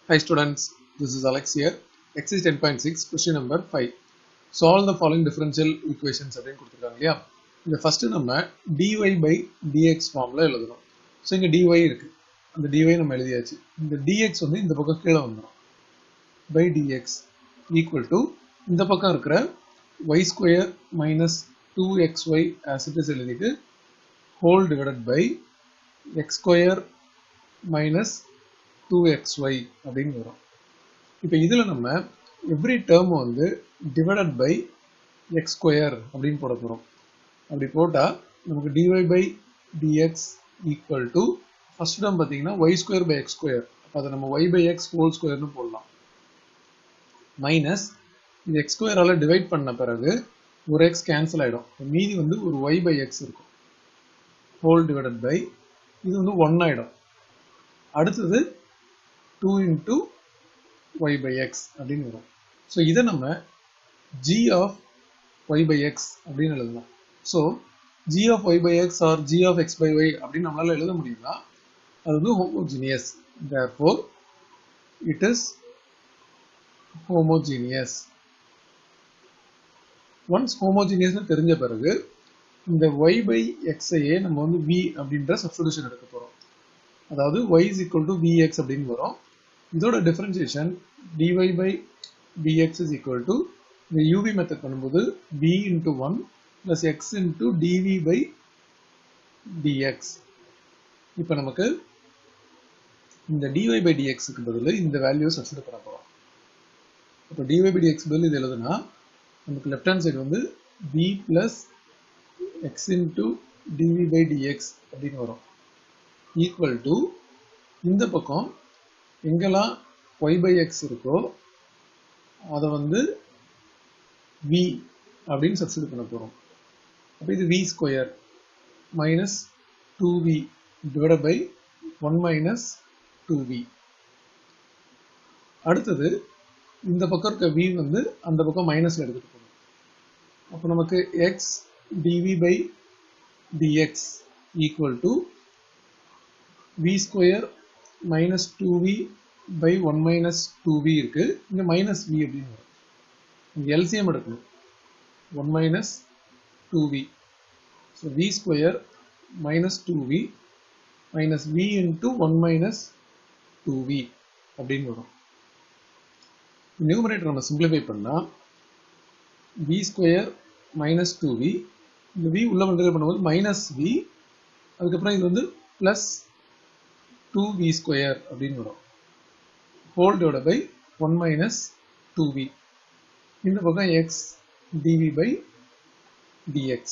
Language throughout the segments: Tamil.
Hi students, this is Alex here. Exercise 10.6 question number 5. Solve the following differential equations அப்படினு கொடுத்திருக்காங்க இல்லையா. இந்த ஃபர்ஸ்ட் நம்ம dy by dx ஃபார்ம்ல எழுதணும். சோ இங்க dy இருக்கு. அந்த dy நம்ம எழுதியாச்சு. இந்த dx வந்து இந்த பக்கம் கீழ வந்துரும். by dx equal to இந்த பக்கம் இருக்கிற y square minus 2xy as it is எழுதிட்டு whole divided by x square minus 2xy அப்படின்னு வரும். இப்போ இதுல நம்ம every term வந்து divided by x square அப்படின்னு போட போறோம். அப்படி போட்டா நமக்கு dy by dx equal to first term பாத்தீங்கன்னா y square by x square. அப்ப அத நம்ம y by x whole square னு போடலாம். மைனஸ் இந்த x square ஆல டிவைட் பண்ண பிறகு ஒரு x கேன்சல் ஆயிடும். மீதி வந்து ஒரு y by x இருக்கும். whole divided by இது வந்து 1 ஆயிடும். அடுத்தது 2 into y by x அப்படின்னு வரும். ஸோ இதை நம்ம g of y by x அப்படின்னு எழுதலாம். So g of y by x or g of x by y அப்படின்னு நம்மளால எழுத முடியும்னா அது வந்து homogeneous. Therefore, it is homogeneous. Once homogeneous தெரிஞ்ச பிறகு இந்த y by x ஐயே நம்ம வந்து v அப்படின்ற சப்ஸ்டிடியூஷன் எடுக்க போறோம். அதாவது y is equal to vx அப்படின்னு வரும். இதோட differentiation dy by dx is equal to இந்த uv method பண்ணும்போது v into 1 plus x into dv by dx. இப்போ நமக்கு இந்த dy by dx க்கு பதிலா இந்த வேல்யூ சப்ஸ்டிட்யூட் பண்ண போறோம். இப்போ dy by dx பதிலா இது எழுதுனா நமக்கு லெஃப்ட் ஹேண்ட் சைடு வந்து v plus x into dv by dx அப்படின்னு வரும். equal to இந்த பக்கம் எங்கெல்லாம் y by x இருக்கோ அதை வந்து v அப்படின்னு சப்ஸ்டிட்யூட் பண்ண போறோம். அப்போ இது v square minus 2v divided by 1 minus 2v. அடுத்தது இந்த பக்கம் இருக்க v வந்து அந்த பக்கம் மைனஸ்ல எடுத்துட்டு போகணும். அப்போ நமக்கு x dv by dx equal to v square minus 2v by 1 minus 2v இருக்கு. இங்க minus v அப்படின்னு வரும். இங்க LCM எடுக்கணும். 1 minus 2v. So v square minus 2v minus v into 1 minus 2v அப்படின்னு வரும். நியூமரேட்டர் நம்ம சிம்பிளிஃபை பண்ணா v square minus 2v இந்த v உள்ள மல்டிப்ளை பண்ணும்போது minus v அதுக்கப்புறம் இது வந்து plus 2v square அப்படின்னு வரும். whole divided by 1 minus 2v. இந்த பக்கம் x dv by dx.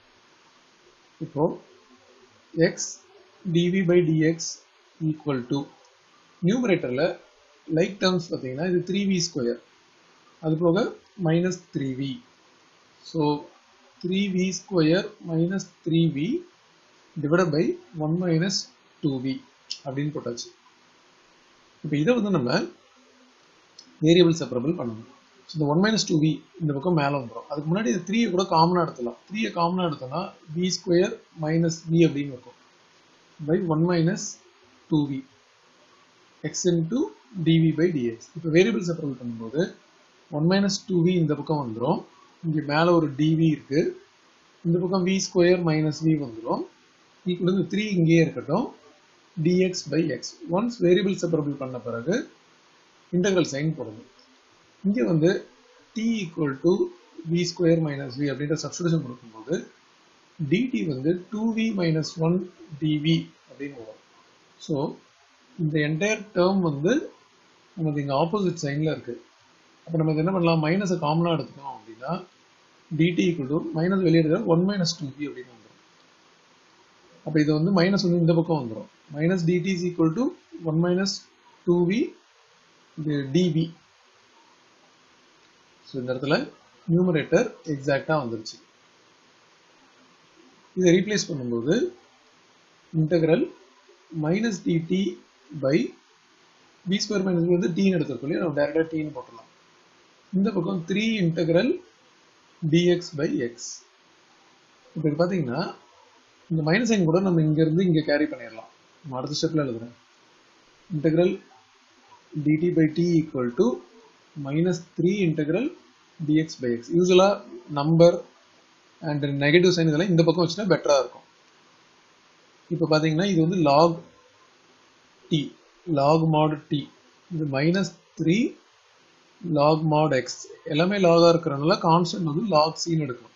இப்போ x dv by dx equal to நியூமரேட்டர்ல லைக் டேர்ம்ஸ் பார்த்தீங்கன்னா இது 3v ஸ்கொயர் அது போக minus 3v. ஸோ 3v ஸ்கொயர் minus 3v divided by 1 minus 2v அப்படின்னு போட்டாச்சு. இப்போ இதை வந்து நம்ம வேரியபிள் செப்பரபிள் பண்ணணும். ஸோ இந்த 1 minus 2v இந்த பக்கம் மேலே வந்துடும். அதுக்கு முன்னாடி இந்த 3 கூட காமனாக எடுத்துலாம். 3 காமனாக எடுத்தோம்னா v ஸ்கொயர் மைனஸ் v அப்படின்னு இருக்கும் by 1 minus 2v x into dv by dx. இப்போ வேரியபிள் செப்பரபிள் பண்ணும்போது 1 minus 2v இந்த பக்கம் வந்துடும். இங்கே மேலே ஒரு dv இருக்கு. இந்த பக்கம் v ஸ்கொயர் மைனஸ் v வந்துடும். ஈக்குவல் இந்த 3 இங்கேயே இருக்கட்டும். dx by x. once variable separable பண்ண பிறகு integral sign போடணும். இங்க வந்து t equal to v square minus v அப்படின்ற substitution கொடுக்கும்போது dt வந்து 2v minus 1 dv அப்படின்னு வரும். ஸோ இந்த entire term வந்து நமக்கு இங்க ஆப்போசிட் சைன்ல இருக்கு. அப்போ நம்ம என்ன பண்ணலாம், மைனஸை காமனாக எடுத்துக்கணும் அப்படின்னா dt equal to மைனஸ் வெளியே எடுக்கிற 1 minus 2v அப்படின்னு வந்துடும். அப்போ இது வந்து மைனஸ் வந்து இந்த பக்கம் வந்துடும். minus dt is equal to 1 minus 2v dv. So இந்த இடத்துல நியூமரேட்டர் எக்ஸாக்டா வந்துருச்சு. இதை ரீப்ளேஸ் பண்ணும்போது integral minus dt by v square minus v வந்து t எடுத்துருக்கோம் இல்லையா, நம்ம டைரக்டா t போட்டுடலாம். இந்த பக்கம் 3 இன்டெக்ரல் dx by x. இப்போ இது பார்த்தீங்கன்னா இந்த மைனஸ் சைன் கூட நம்ம இங்க இருந்து இங்க கேரி பண்ணிடலாம். அடுத்த ஸ்டெப்ல எழுதுறேன். Integral dt by t equal to minus 3 integral dx by x. Usually number and negative sign இதெல்லாம் இந்த பக்கம் வச்சுனா பெட்டரா இருக்கும். இப்போ பாத்தீங்கன்னா இது வந்து log t, log mod t. இது minus 3 log mod x. எல்லாமே log ஆ இருக்கறனால கான்ஸ்டன்ட் வந்து log c ன்னு எடுக்கணும்.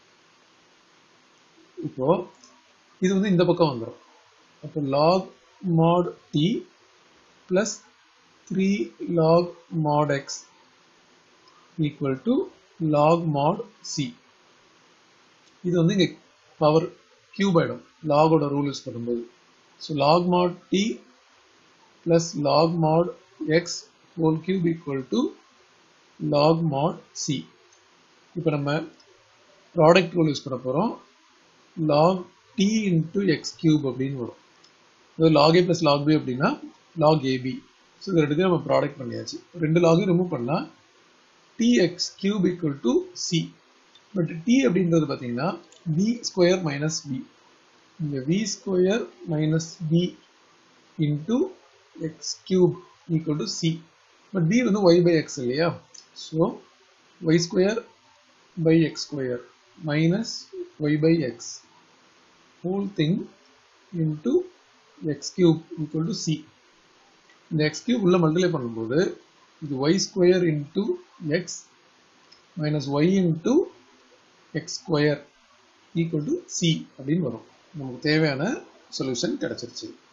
இப்போ இது வந்து இந்த பக்கம் வந்துரும். அப்போ log mod t plus 3 log mod x equal to log mod c. இது வந்து இங்க பவர் கியூப் ஆயிடும் log ஓட ரூல் யூஸ் பண்ணும்போது. So log mod t plus log mod x whole cube equal to log mod c. இப்போ நம்ம ப்ராடக்ட் ரூல் யூஸ் பண்ண போறோம். log t into x cube அப்படின்னு வரும். அது log a plus log b அப்படின்னா log ab. ஸோ இது ரெண்டுத்தையும் நம்ம ப்ராடக்ட் பண்ணியாச்சு. ரெண்டு லாகையும் ரிமூவ் பண்ணலாம். tx cube equal to c. But t அப்படின்றது பார்த்தீங்கன்னா b ஸ்கொயர் மைனஸ் b. இங்கே v square minus b into x cube equal to c. But b வந்து y by x இல்லையா? ஸோ y ஸ்கொயர் by x ஸ்கொயர் minus y by x whole thing into x cube equal to c. இந்த x cube உள்ள மல்டிப்ளை பண்ணும்போது இது y square into x minus y into x ஸ்கொயர் equal to c அப்படின்னு வரும். நமக்கு தேவையான சொல்யூஷன் கிடைச்சிருச்சு.